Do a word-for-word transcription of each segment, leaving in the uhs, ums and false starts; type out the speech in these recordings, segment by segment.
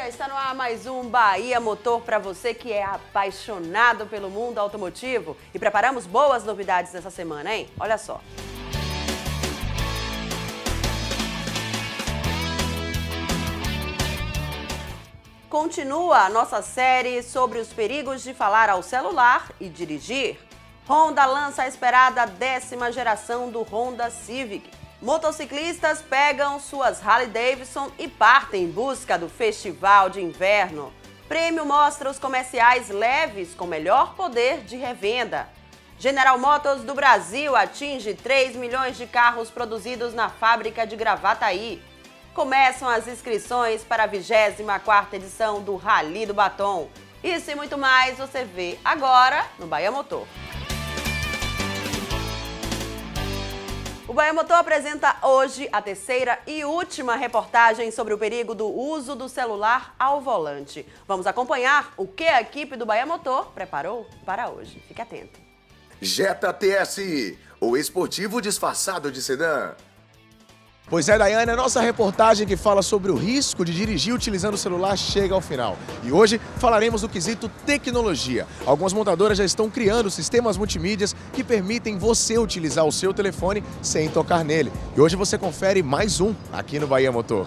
dia, está no ar mais um Bahia Motor para você que é apaixonado pelo mundo automotivo. E preparamos boas novidades nessa semana, hein? Olha só. Continua a nossa série sobre os perigos de falar ao celular e dirigir. Honda lança a esperada décima geração do Honda Civic. Motociclistas pegam suas Harley Davidson e partem em busca do Festival de Inverno. Prêmio mostra os comerciais leves com melhor poder de revenda. General Motors do Brasil atinge três milhões de carros produzidos na fábrica de Gravataí. Começam as inscrições para a vigésima quarta edição do Rally do Batom. Isso e muito mais você vê agora no Bahia Motor. O Bahia Motor apresenta hoje a terceira e última reportagem sobre o perigo do uso do celular ao volante. Vamos acompanhar o que a equipe do Bahia Motor preparou para hoje. Fique atento. Jetta T S I, o esportivo disfarçado de sedã. Pois é, Daiane, a nossa reportagem que fala sobre o risco de dirigir utilizando o celular chega ao final. E hoje falaremos do quesito tecnologia. Algumas montadoras já estão criando sistemas multimídias que permitem você utilizar o seu telefone sem tocar nele. E hoje você confere mais um aqui no Bahia Motor.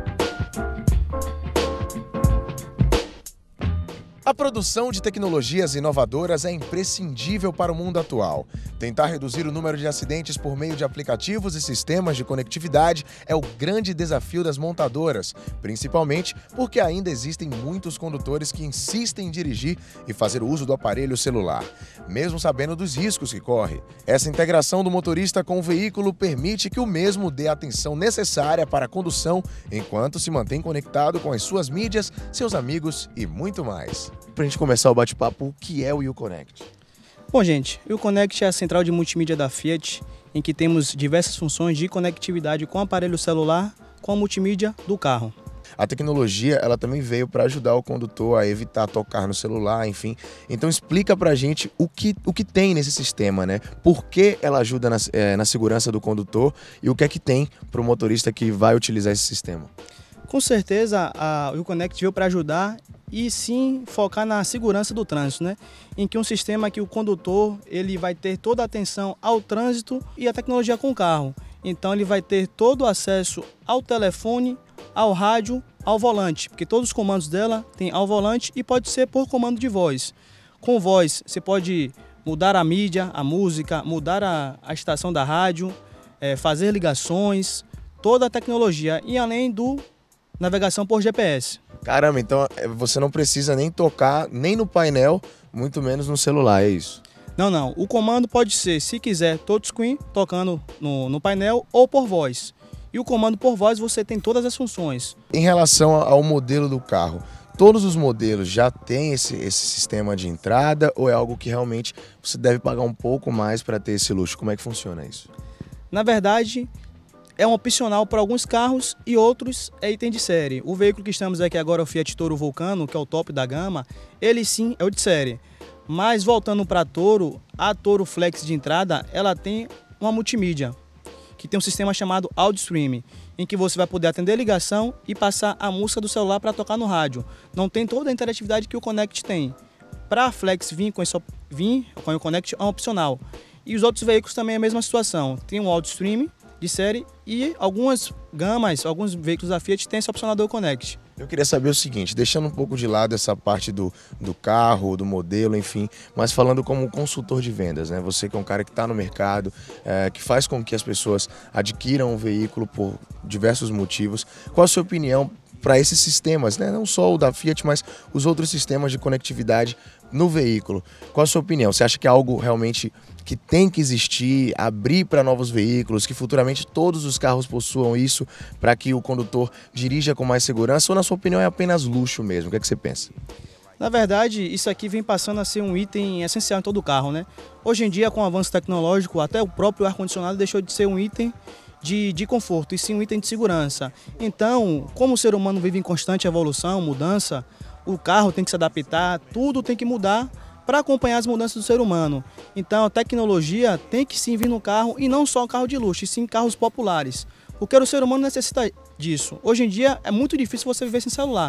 A produção de tecnologias inovadoras é imprescindível para o mundo atual. Tentar reduzir o número de acidentes por meio de aplicativos e sistemas de conectividade é o grande desafio das montadoras, principalmente porque ainda existem muitos condutores que insistem em dirigir e fazer uso do aparelho celular, mesmo sabendo dos riscos que corre. Essa integração do motorista com o veículo permite que o mesmo dê a atenção necessária para a condução, enquanto se mantém conectado com as suas mídias, seus amigos e muito mais. Para a gente começar o bate-papo, o que é o Uconnect? Bom, gente, o Uconnect é a central de multimídia da Fiat, em que temos diversas funções de conectividade com o aparelho celular com a multimídia do carro. A tecnologia, ela também veio para ajudar o condutor a evitar tocar no celular, enfim. Então explica pra gente o que, o que tem nesse sistema, né? Por que ela ajuda na, é, na segurança do condutor e o que é que tem para o motorista que vai utilizar esse sistema? Com certeza, a Uconnect veio para ajudar e sim focar na segurança do trânsito, né? Em que um sistema que o condutor ele vai ter toda a atenção ao trânsito e a tecnologia com o carro. Então ele vai ter todo o acesso ao telefone, ao rádio, ao volante, porque todos os comandos dela tem ao volante e pode ser por comando de voz. Com voz você pode mudar a mídia, a música, mudar a, a estação da rádio, é, fazer ligações, toda a tecnologia e além do navegação por G P S. Caramba, então você não precisa nem tocar nem no painel, muito menos no celular, é isso? Não, não. O comando pode ser, se quiser, touchscreen, tocando no, no painel ou por voz. E o comando por voz você tem todas as funções. Em relação ao modelo do carro, todos os modelos já têm esse, esse sistema de entrada ou é algo que realmente você deve pagar um pouco mais para ter esse luxo? Como é que funciona isso? Na verdade, é um opcional para alguns carros e outros é item de série. O veículo que estamos aqui agora é o Fiat Toro Vulcano, que é o top da gama, ele sim é o de série. Mas voltando para a Toro, a Toro Flex de entrada, ela tem uma multimídia, que tem um sistema chamado Audio Stream, em que você vai poder atender a ligação e passar a música do celular para tocar no rádio. Não tem toda a interatividade que o Connect tem. Para a Flex vir com, esse, vir com o Connect é um opcional. E os outros veículos também é a mesma situação. Tem um Audio Stream de série e algumas gamas, alguns veículos da Fiat têm esse opcionador Connect. Eu queria saber o seguinte, deixando um pouco de lado essa parte do, do carro, do modelo, enfim, mas falando como consultor de vendas, né? Você que é um cara que está no mercado, é, que faz com que as pessoas adquiram um veículo por diversos motivos. Qual a sua opinião para esses sistemas, né? Não só o da Fiat, mas os outros sistemas de conectividade no veículo? Qual a sua opinião? Você acha que é algo realmente que tem que existir, abrir para novos veículos, que futuramente todos os carros possuam isso para que o condutor dirija com mais segurança, ou na sua opinião é apenas luxo mesmo? O que é que você pensa? Na verdade, isso aqui vem passando a ser um item essencial em todo carro, né? Hoje em dia, com o avanço tecnológico, até o próprio ar-condicionado deixou de ser um item de, de conforto, e sim um item de segurança. Então, como o ser humano vive em constante evolução, mudança, o carro tem que se adaptar, tudo tem que mudar para acompanhar as mudanças do ser humano. Então a tecnologia tem que sim vir no carro, e não só carro de luxo, e sim carros populares. Porque o ser humano necessita disso. Hoje em dia é muito difícil você viver sem celular.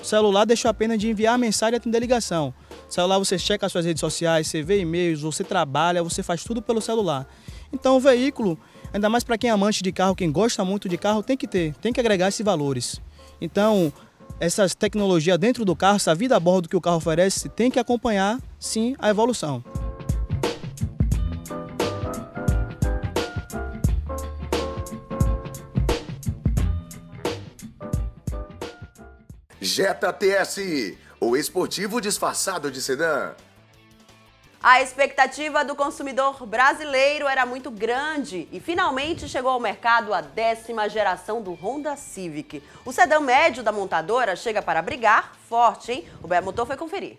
O celular deixou apenas de enviar mensagem e atender ligação. O celular você checa as suas redes sociais, você vê e-mails, você trabalha, você faz tudo pelo celular. Então o veículo, ainda mais para quem é amante de carro, quem gosta muito de carro, tem que ter, tem que agregar esses valores. Então, essas tecnologias dentro do carro, essa vida a bordo que o carro oferece, tem que acompanhar, sim, a evolução. Jetta T S I, o esportivo disfarçado de sedã. A expectativa do consumidor brasileiro era muito grande e finalmente chegou ao mercado a décima geração do Honda Civic. O sedã médio da montadora chega para brigar forte, hein? O B Motor foi conferir.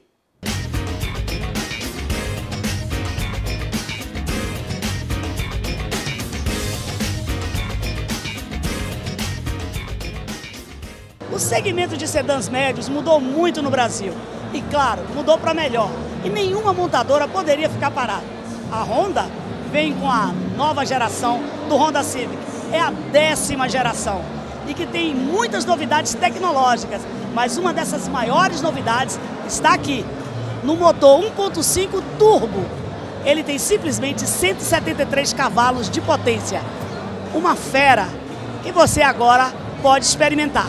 O segmento de sedãs médios mudou muito no Brasil e, claro, mudou para melhor. E nenhuma montadora poderia ficar parada. A Honda vem com a nova geração do Honda Civic. É a décima geração e que tem muitas novidades tecnológicas, mas uma dessas maiores novidades está aqui, no motor um ponto cinco turbo. Ele tem simplesmente cento e setenta e três cavalos de potência. Uma fera que você agora pode experimentar.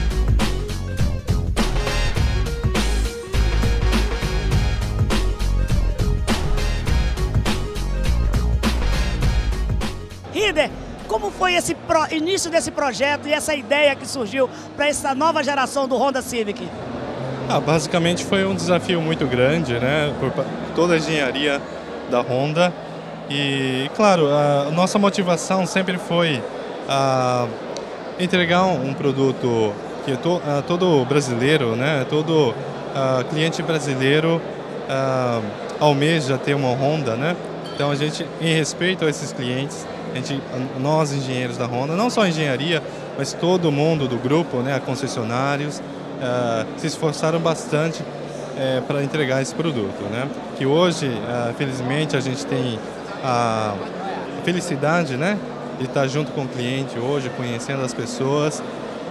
Rider, como foi esse pro, início desse projeto e essa ideia que surgiu para essa nova geração do Honda Civic? Ah, basicamente foi um desafio muito grande, né, por toda a engenharia da Honda. E, claro, a nossa motivação sempre foi a entregar um produto que to, a todo brasileiro, né, todo a cliente brasileiro a, almeja ter uma Honda, né? Então a gente, em respeito a esses clientes, a gente, nós engenheiros da Honda, não só a engenharia, mas todo mundo do grupo, né, concessionários, uh, se esforçaram bastante uh, para entregar esse produto, né? Que hoje, uh, felizmente, a gente tem a felicidade, né, de estar junto com o cliente hoje, conhecendo as pessoas.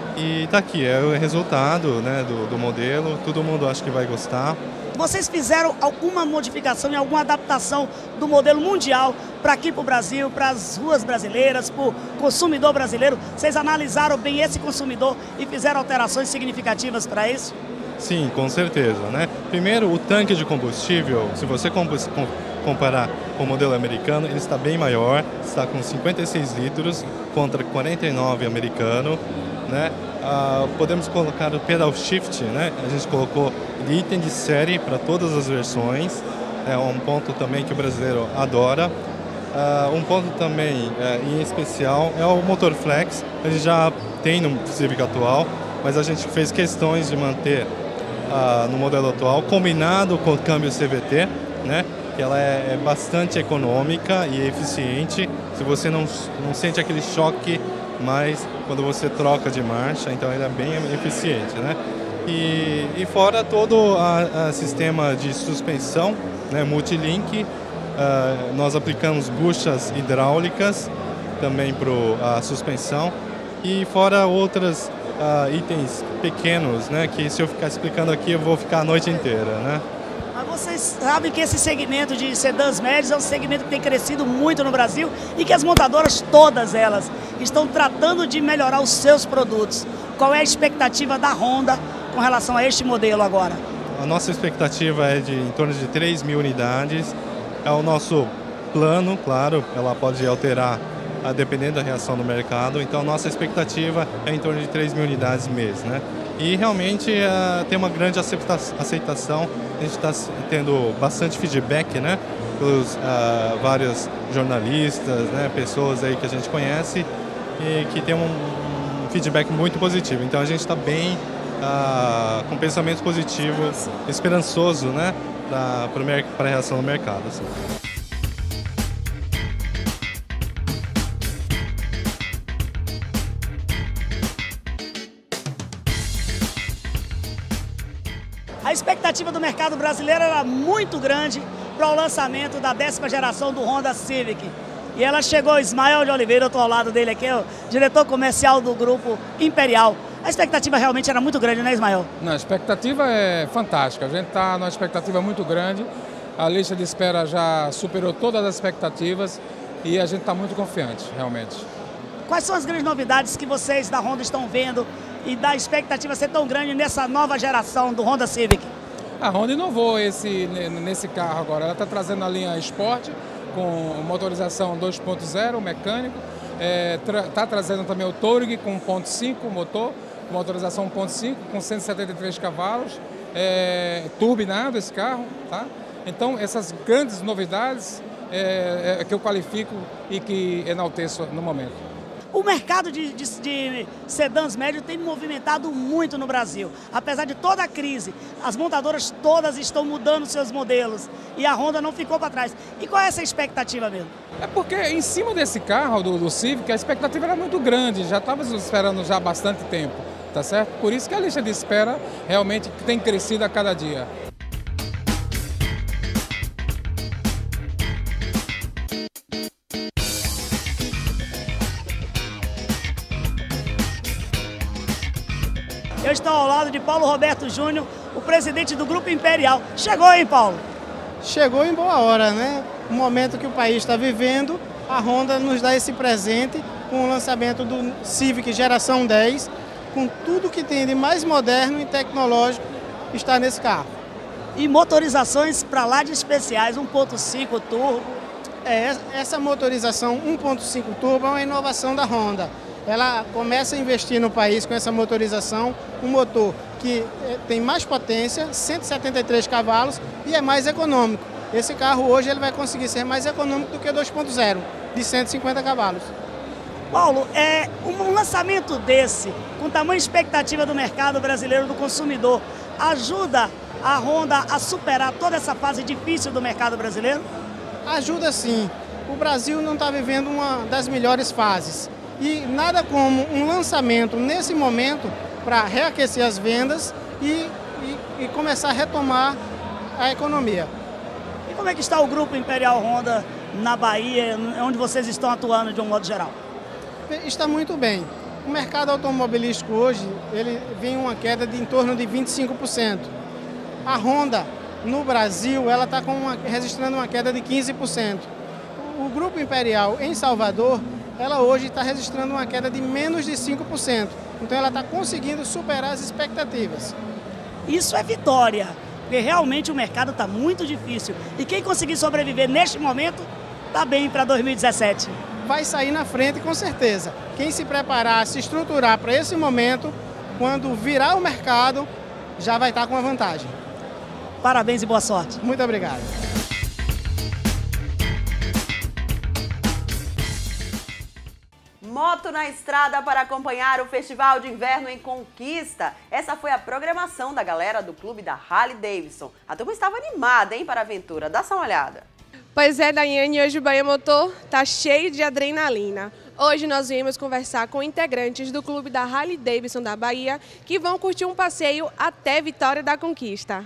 E está aqui, é o resultado, né, do, do modelo, todo mundo acha que vai gostar. Vocês fizeram alguma modificação e alguma adaptação do modelo mundial para aqui para o Brasil, para as ruas brasileiras, para o consumidor brasileiro? Vocês analisaram bem esse consumidor e fizeram alterações significativas para isso? Sim, com certeza, né? Primeiro, o tanque de combustível, se você comparar com o modelo americano, ele está bem maior, está com cinquenta e seis litros contra quarenta e nove americano, né? Uh, podemos colocar o pedal shift, né? A gente colocou de item de série para todas as versões, é um ponto também que o brasileiro adora. Uh, um ponto também uh, em especial é o motor flex, a gente já tem no Civic atual, mas a gente fez questões de manter uh, no modelo atual, combinado com o câmbio C V T, né? Que ela é, é bastante econômica e eficiente, se você não, não sente aquele choque mais quando você troca de marcha, então ele é bem eficiente, né? E, e fora todo o sistema de suspensão, né, multilink, uh, nós aplicamos buchas hidráulicas também para a suspensão e fora outros uh, itens pequenos, né, que se eu ficar explicando aqui eu vou ficar a noite inteira, né? Mas vocês sabem que esse segmento de sedãs médios é um segmento que tem crescido muito no Brasil e que as montadoras, todas elas, estão tratando de melhorar os seus produtos. Qual é a expectativa da Honda com relação a este modelo agora? A nossa expectativa é de em torno de três mil unidades. É o nosso plano, claro, ela pode alterar dependendo da reação do mercado. Então a nossa expectativa é em torno de três mil unidades mês, né? E realmente uh, tem uma grande aceitação, a gente está tendo bastante feedback, né, pelos uh, vários jornalistas, né, pessoas aí que a gente conhece e que tem um, um feedback muito positivo. Então a gente está bem uh, com pensamento positivo, esperançoso, né, para a reação do mercado. Assim. A expectativa do mercado brasileiro era muito grande para o lançamento da décima geração do Honda Civic. E ela chegou, Ismael de Oliveira, eu estou ao lado dele aqui, o diretor comercial do grupo Imperial. A expectativa realmente era muito grande, né, Ismael? Não, a expectativa é fantástica. A gente está numa expectativa muito grande. A lista de espera já superou todas as expectativas e a gente está muito confiante, realmente. Quais são as grandes novidades que vocês da Honda estão vendo e da expectativa ser tão grande nessa nova geração do Honda Civic? A Honda inovou esse, nesse carro agora. Ela está trazendo a linha Sport com motorização dois ponto zero mecânico. Está é, tra trazendo também o Touring com um ponto cinco motor, com motorização um ponto cinco com cento e setenta e três cavalos. É, turbinado esse carro, tá? Então essas grandes novidades é, é, que eu qualifico e que enalteço no momento. O mercado de, de, de sedãs médios tem movimentado muito no Brasil. Apesar de toda a crise, as montadoras todas estão mudando seus modelos e a Honda não ficou para trás. E qual é essa expectativa mesmo? É porque em cima desse carro, do, do Civic, a expectativa era muito grande, já estávamos esperando já há bastante tempo, tá certo? Por isso que a lista de espera realmente tem crescido a cada dia. Eu estou ao lado de Paulo Roberto Júnior, o presidente do Grupo Imperial. Chegou, hein, Paulo? Chegou em boa hora, né? O momento que o país está vivendo, a Honda nos dá esse presente com o lançamento do Civic Geração dez, com tudo que tem de mais moderno e tecnológico está nesse carro. E motorizações para lá de especiais, um ponto cinco turbo. É, essa motorização um ponto cinco turbo é uma inovação da Honda. Ela começa a investir no país com essa motorização, um motor que tem mais potência, cento e setenta e três cavalos e é mais econômico. Esse carro hoje ele vai conseguir ser mais econômico do que dois ponto zero, de cento e cinquenta cavalos. Paulo, é, um lançamento desse, com tamanha expectativa do mercado brasileiro, do consumidor, ajuda a Honda a superar toda essa fase difícil do mercado brasileiro? Ajuda sim. O Brasil não está vivendo uma das melhores fases. E nada como um lançamento nesse momento para reaquecer as vendas e, e, e começar a retomar a economia. E como é que está o Grupo Imperial Honda na Bahia, onde vocês estão atuando de um modo geral? Está muito bem. O mercado automobilístico hoje ele vem uma queda de em torno de vinte e cinco por cento. A Honda no Brasil ela está registrando uma queda de quinze por cento. O Grupo Imperial em Salvador ela hoje está registrando uma queda de menos de cinco por cento. Então ela está conseguindo superar as expectativas. Isso é vitória, porque realmente o mercado está muito difícil. E quem conseguir sobreviver neste momento, está bem para dois mil e dezessete. Vai sair na frente com certeza. Quem se preparar, se estruturar para esse momento, quando virar o mercado, já vai estar com a vantagem. Parabéns e boa sorte. Muito obrigado. Moto na estrada para acompanhar o Festival de Inverno em Conquista. Essa foi a programação da galera do clube da Harley Davidson. A turma estava animada, hein, para a aventura. Dá só uma olhada. Pois é, Daiane, hoje o Bahia Motor tá cheio de adrenalina. Hoje nós viemos conversar com integrantes do clube da Harley Davidson da Bahia que vão curtir um passeio até Vitória da Conquista.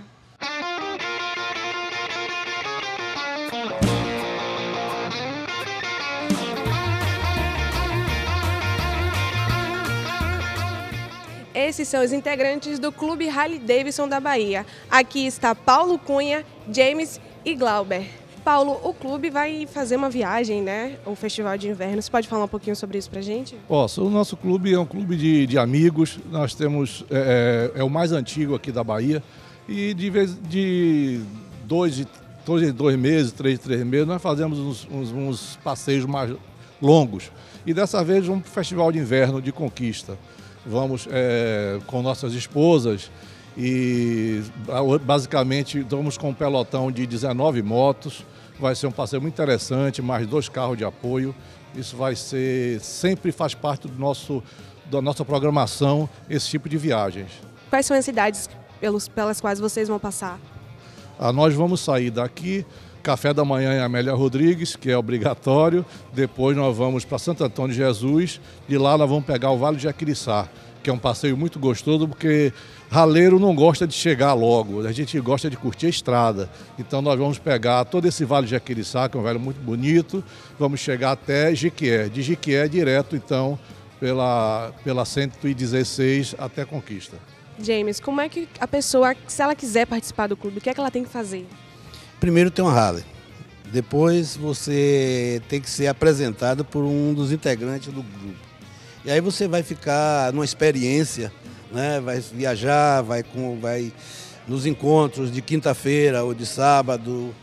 Esses são os integrantes do Clube Harley Davidson da Bahia. Aqui está Paulo Cunha, James e Glauber. Paulo, o clube vai fazer uma viagem, né? O Festival de Inverno. Você pode falar um pouquinho sobre isso pra gente? Posso. O nosso clube é um clube de, de amigos. Nós temos, é, é o mais antigo aqui da Bahia. E de, vez, de dois, dois, dois meses, três, três meses, nós fazemos uns, uns, uns passeios mais longos. E dessa vez um Festival de Inverno de Conquista. Vamos é, com nossas esposas e basicamente vamos com um pelotão de dezenove motos. Vai ser um passeio muito interessante, mais dois carros de apoio. Isso vai ser, sempre faz parte do nosso, da nossa programação, esse tipo de viagens. Quais são as cidades pelos, pelas quais vocês vão passar? Ah, nós vamos sair daqui, café da manhã em Amélia Rodrigues, que é obrigatório. Depois nós vamos para Santo Antônio de Jesus. De lá nós vamos pegar o Vale de Jaquiriçá, que é um passeio muito gostoso, porque raleiro não gosta de chegar logo, a gente gosta de curtir a estrada. Então nós vamos pegar todo esse Vale de Jaquiriçá, que é um vale muito bonito, vamos chegar até Jiquié. De Jiquié direto, então, pela, pela cento e dezesseis até Conquista. James, como é que a pessoa, se ela quiser participar do clube, o que é que ela tem que fazer? Primeiro tem uma Harley. Depois você tem que ser apresentado por um dos integrantes do grupo. E aí você vai ficar numa experiência, né? Vai viajar, vai, com, vai nos encontros de quinta-feira ou de sábado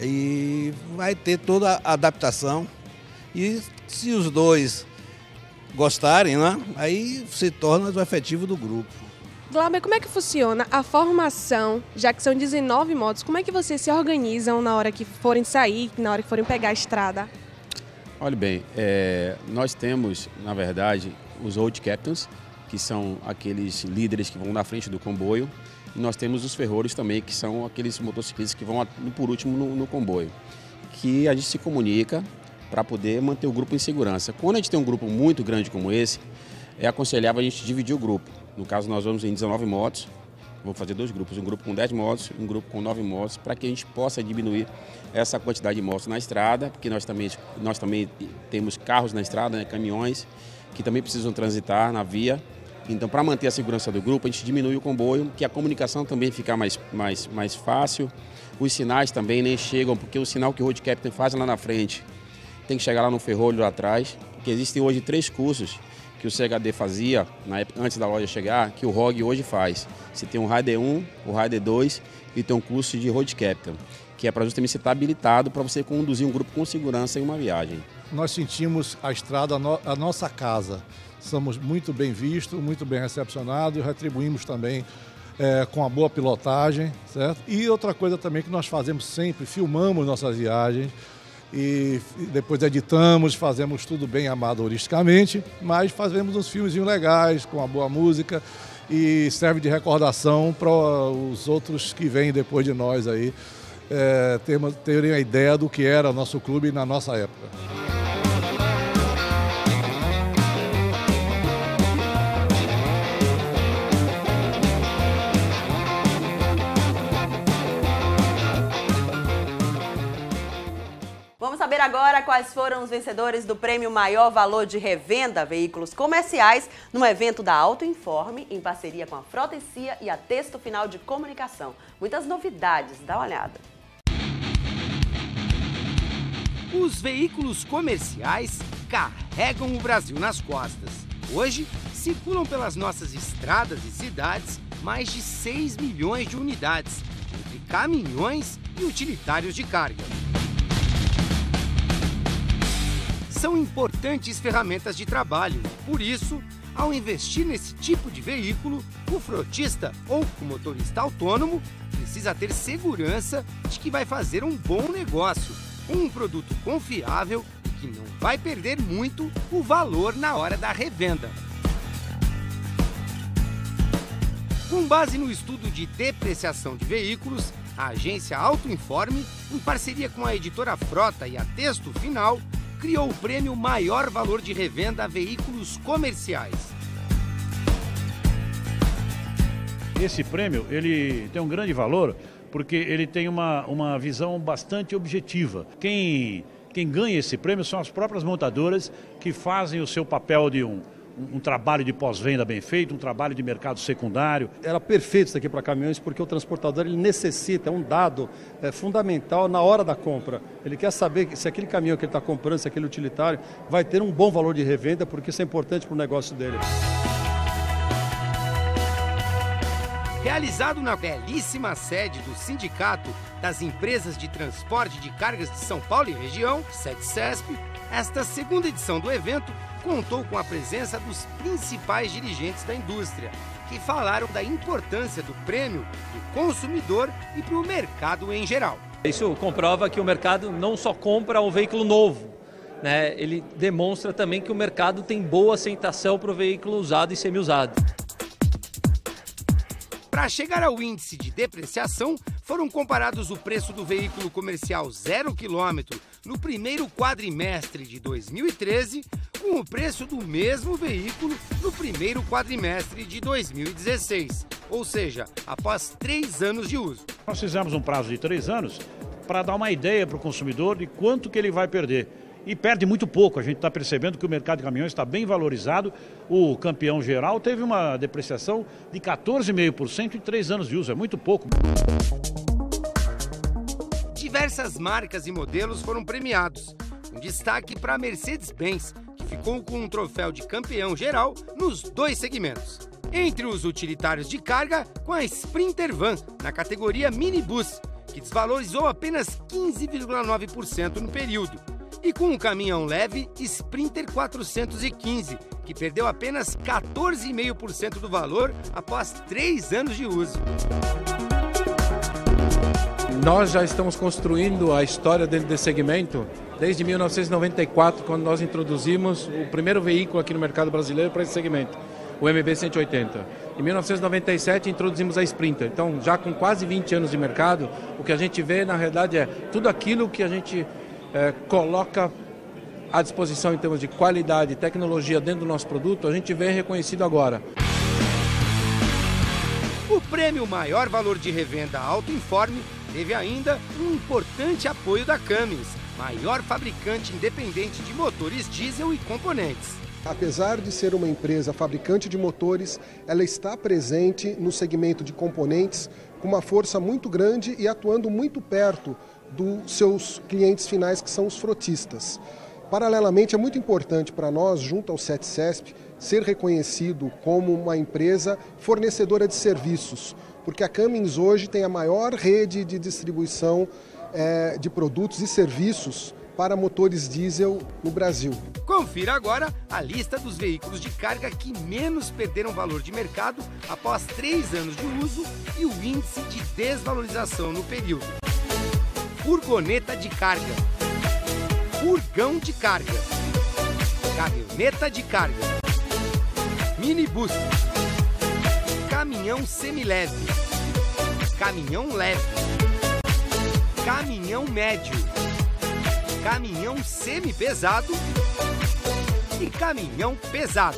e vai ter toda a adaptação. E se os dois gostarem, né? Aí se torna o efetivo do grupo. Glauber, como é que funciona a formação, já que são dezenove motos, como é que vocês se organizam na hora que forem sair, na hora que forem pegar a estrada? Olha bem, é, nós temos, na verdade, os road captains, que são aqueles líderes que vão na frente do comboio, e nós temos os ferrolhos também, que são aqueles motociclistas que vão por último no, no comboio, que a gente se comunica para poder manter o grupo em segurança. Quando a gente tem um grupo muito grande como esse, é aconselhável a gente dividir o grupo. No caso, nós vamos em dezenove motos, vamos fazer dois grupos, um grupo com dez motos, um grupo com nove motos, para que a gente possa diminuir essa quantidade de motos na estrada, porque nós também, nós também temos carros na estrada, né, caminhões, que também precisam transitar na via. Então, para manter a segurança do grupo, a gente diminui o comboio, que a comunicação também fica mais, mais, mais fácil. Os sinais também nem chegam, porque o sinal que o Road Captain faz lá na frente tem que chegar lá no ferrolho lá atrás, porque existem hoje três cursos que o C H D fazia na época, antes da loja chegar, que o R O G hoje faz. Você tem o Rider um, o Rider dois e tem um curso de Road Captain, que é para justamente você estar habilitado para você conduzir um grupo com segurança em uma viagem. Nós sentimos a estrada a, no, a nossa casa. Somos muito bem vistos, muito bem recepcionados e retribuímos também é, com a boa pilotagem, certo? E outra coisa também que nós fazemos sempre, filmamos nossas viagens, e depois editamos, fazemos tudo bem amadoristicamente, mas fazemos uns filmezinhos legais, com uma boa música, e serve de recordação para os outros que vêm depois de nós aí, é, terem, terem a ideia do que era o nosso clube na nossa época. Vamos saber agora quais foram os vencedores do prêmio Maior Valor de Revenda Veículos Comerciais no evento da Auto Informe, em parceria com a Frota e C I A e a Texto Final de Comunicação. Muitas novidades, dá uma olhada. Os veículos comerciais carregam o Brasil nas costas. Hoje, circulam pelas nossas estradas e cidades mais de seis milhões de unidades, entre caminhões e utilitários de carga. São importantes ferramentas de trabalho. Por isso, ao investir nesse tipo de veículo, o frotista ou o motorista autônomo precisa ter segurança de que vai fazer um bom negócio, um produto confiável e que não vai perder muito o valor na hora da revenda. Com base no estudo de depreciação de veículos, a agência Auto Informe, em parceria com a editora Frota e a Texto Final, criou o prêmio Maior Valor de Revenda a Veículos Comerciais. Esse prêmio ele tem um grande valor porque ele tem uma, uma visão bastante objetiva. Quem, quem ganha esse prêmio são as próprias montadoras que fazem o seu papel de um, um trabalho de pós-venda bem feito, um trabalho de mercado secundário. Era perfeito isso aqui para caminhões porque o transportador ele necessita, é um dado é, fundamental na hora da compra. Ele quer saber se aquele caminhão que ele está comprando, se aquele utilitário, vai ter um bom valor de revenda, porque isso é importante para o negócio dele. Realizado na belíssima sede do Sindicato das Empresas de Transporte de Cargas de São Paulo e região, SETCESP, esta segunda edição do evento contou com a presença dos principais dirigentes da indústria, que falaram da importância do prêmio do consumidor e para o mercado em geral. Isso comprova que o mercado não só compra um veículo novo, né? Ele demonstra também que o mercado tem boa aceitação para o veículo usado e semi-usado. Para chegar ao índice de depreciação, foram comparados o preço do veículo comercial zero quilômetro no primeiro quadrimestre de dois mil e treze com o preço do mesmo veículo no primeiro quadrimestre de dois mil e dezesseis, ou seja, após três anos de uso. Nós fizemos um prazo de três anos para dar uma ideia para o consumidor de quanto que ele vai perder. e perde muito pouco. A gente está percebendo que o mercado de caminhões está bem valorizado. O campeão geral teve uma depreciação de quatorze vírgula cinco por cento em três anos de uso, é muito pouco. Diversas marcas e modelos foram premiados, com destaque para a Mercedes-Benz, que ficou com um troféu de campeão geral nos dois segmentos. Entre os utilitários de carga, com a Sprinter Van, na categoria minibus, que desvalorizou apenas quinze vírgula nove por cento no período, e com o caminhão leve Sprinter quatrocentos e quinze, que perdeu apenas quatorze vírgula cinco por cento do valor após três anos de uso. Nós já estamos construindo a história desse segmento desde mil novecentos e noventa e quatro, quando nós introduzimos o primeiro veículo aqui no mercado brasileiro para esse segmento, o M B cento e oitenta. Em mil novecentos e noventa e sete introduzimos a Sprinter. Então, já com quase vinte anos de mercado, o que a gente vê, na realidade, é tudo aquilo que a gente é, coloca à disposição em termos de qualidade e tecnologia dentro do nosso produto, a gente vê reconhecido agora. O prêmio Maior Valor de Revenda Auto Informe teve ainda um importante apoio da Cummins, maior fabricante independente de motores diesel e componentes. Apesar de ser uma empresa fabricante de motores, ela está presente no segmento de componentes com uma força muito grande e atuando muito perto dos seus clientes finais, que são os frotistas. Paralelamente, é muito importante para nós, junto ao CETCESP, ser reconhecido como uma empresa fornecedora de serviços, porque a Cummins hoje tem a maior rede de distribuição é, de produtos e serviços para motores diesel no Brasil. Confira agora a lista dos veículos de carga que menos perderam valor de mercado após três anos de uso e o índice de desvalorização no período. Furgoneta de carga, furgão de carga, caminhoneta de carga, minibus, caminhão semileve, caminhão leve, caminhão médio, caminhão semi-pesado e caminhão pesado.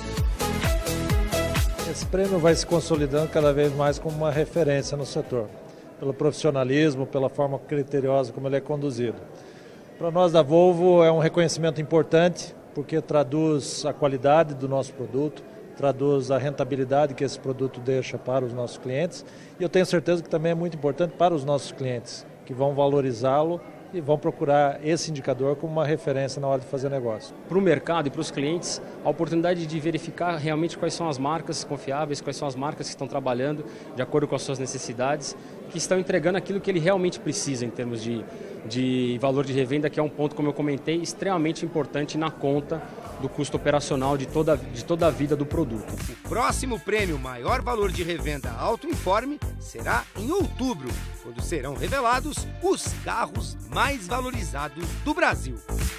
Esse prêmio vai se consolidando cada vez mais como uma referência no setor, pelo profissionalismo, pela forma criteriosa como ele é conduzido. Para nós da Volvo é um reconhecimento importante, porque traduz a qualidade do nosso produto, traduz a rentabilidade que esse produto deixa para os nossos clientes, e eu tenho certeza que também é muito importante para os nossos clientes, que vão valorizá-lo e vão procurar esse indicador como uma referência na hora de fazer negócio. Para o mercado e para os clientes, a oportunidade de verificar realmente quais são as marcas confiáveis, quais são as marcas que estão trabalhando de acordo com as suas necessidades, que estão entregando aquilo que ele realmente precisa em termos de, de valor de revenda, que é um ponto, como eu comentei, extremamente importante na conta do custo operacional de toda, de toda a vida do produto. O próximo prêmio Maior Valor de Revenda Auto Informe será em outubro, quando serão revelados os carros mais valorizados do Brasil.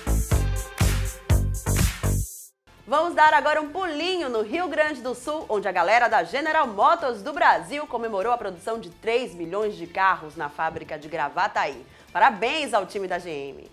Vamos dar agora um pulinho no Rio Grande do Sul, onde a galera da General Motors do Brasil comemorou a produção de três milhões de carros na fábrica de Gravataí. Parabéns ao time da G M.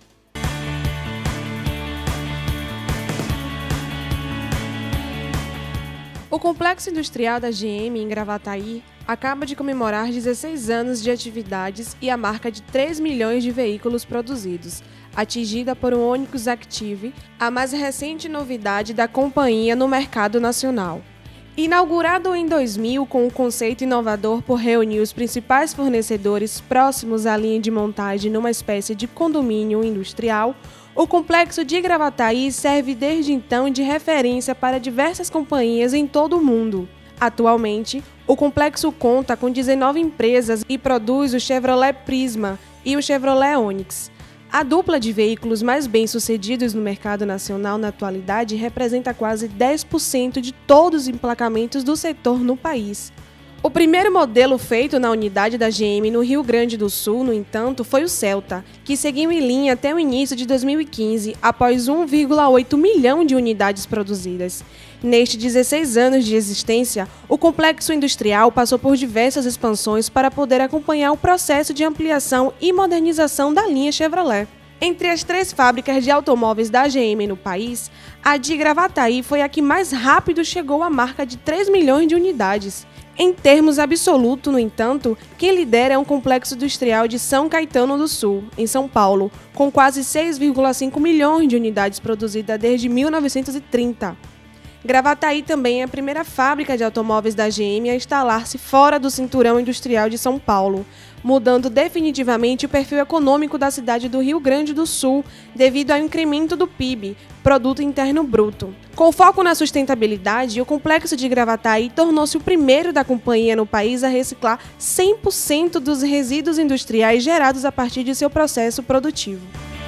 O Complexo Industrial da G M em Gravataí acaba de comemorar dezesseis anos de atividades e a marca de três milhões de veículos produzidos, atingida por um Onix Active, a mais recente novidade da companhia no mercado nacional. Inaugurado em dois mil com um conceito inovador por reunir os principais fornecedores próximos à linha de montagem numa espécie de condomínio industrial, o complexo de Gravataí serve desde então de referência para diversas companhias em todo o mundo. Atualmente, o complexo conta com dezenove empresas e produz o Chevrolet Prisma e o Chevrolet Onix. A dupla de veículos mais bem-sucedidos no mercado nacional na atualidade representa quase dez por cento de todos os emplacamentos do setor no país. O primeiro modelo feito na unidade da G M no Rio Grande do Sul, no entanto, foi o Celta, que seguiu em linha até o início de dois mil e quinze, após um vírgula oito milhão de unidades produzidas. Nestes dezesseis anos de existência, o complexo industrial passou por diversas expansões para poder acompanhar o processo de ampliação e modernização da linha Chevrolet. Entre as três fábricas de automóveis da G M no país, a de Gravataí foi a que mais rápido chegou à marca de três milhões de unidades. Em termos absolutos, no entanto, quem lidera é um complexo industrial de São Caetano do Sul, em São Paulo, com quase seis vírgula cinco milhões de unidades produzidas desde mil novecentos e trinta. Gravataí também é a primeira fábrica de automóveis da G M a instalar-se fora do cinturão industrial de São Paulo, mudando definitivamente o perfil econômico da cidade do Rio Grande do Sul devido ao incremento do P I B, Produto Interno Bruto. Com foco na sustentabilidade, o complexo de Gravataí tornou-se o primeiro da companhia no país a reciclar cem por cento dos resíduos industriais gerados a partir de seu processo produtivo.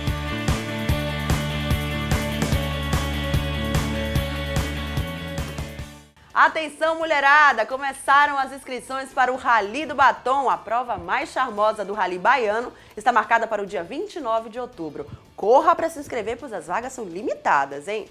Atenção, mulherada! Começaram as inscrições para o Rally do Batom. A prova mais charmosa do Rally baiano está marcada para o dia vinte e nove de outubro. Corra para se inscrever, pois as vagas são limitadas, hein?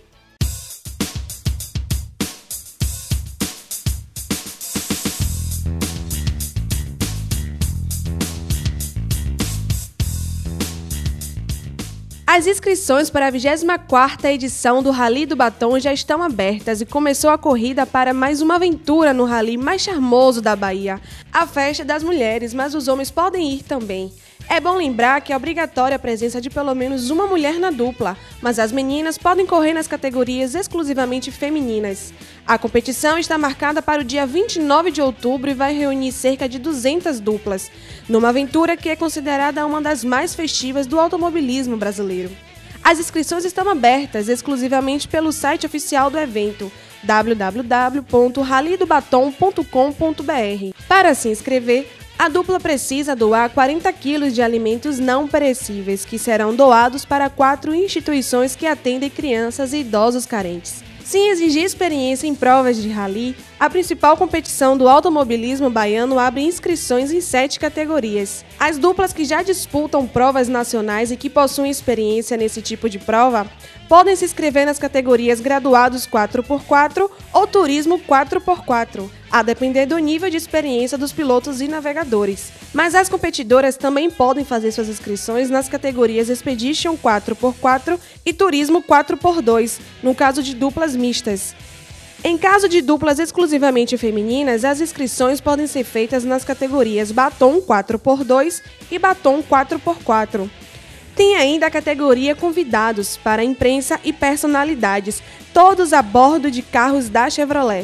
As inscrições para a vigésima quarta edição do Rally do Batom já estão abertas e começou a corrida para mais uma aventura no rally mais charmoso da Bahia, a Festa das Mulheres, mas os homens podem ir também. É bom lembrar que é obrigatória a presença de pelo menos uma mulher na dupla, mas as meninas podem correr nas categorias exclusivamente femininas. A competição está marcada para o dia vinte e nove de outubro e vai reunir cerca de duzentas duplas, numa aventura que é considerada uma das mais festivas do automobilismo brasileiro. As inscrições estão abertas exclusivamente pelo site oficial do evento, w w w ponto rally do batom ponto com ponto b r. Para se inscrever, a dupla precisa doar quarenta quilos de alimentos não perecíveis, que serão doados para quatro instituições que atendem crianças e idosos carentes. Sem exigir experiência em provas de rally, a principal competição do automobilismo baiano abre inscrições em sete categorias. As duplas que já disputam provas nacionais e que possuem experiência nesse tipo de prova podem se inscrever nas categorias graduados quatro por quatro ou turismo quatro por quatro, a depender do nível de experiência dos pilotos e navegadores. Mas as competidoras também podem fazer suas inscrições nas categorias Expedition quatro por quatro e Turismo quatro por dois, no caso de duplas mistas. Em caso de duplas exclusivamente femininas, as inscrições podem ser feitas nas categorias Batom quatro por dois e Batom quatro por quatro. Tem ainda a categoria Convidados para imprensa e personalidades, todos a bordo de carros da Chevrolet.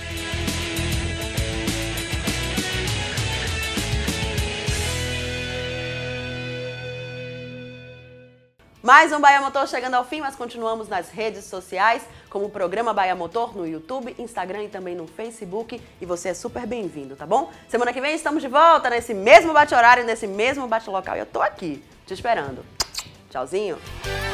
Mais um Bahia Motor chegando ao fim, mas continuamos nas redes sociais, como o programa Bahia Motor no YouTube, Instagram e também no Facebook. E você é super bem-vindo, tá bom? Semana que vem estamos de volta nesse mesmo bate-horário, nesse mesmo bate-local. E eu tô aqui, te esperando. Tchauzinho!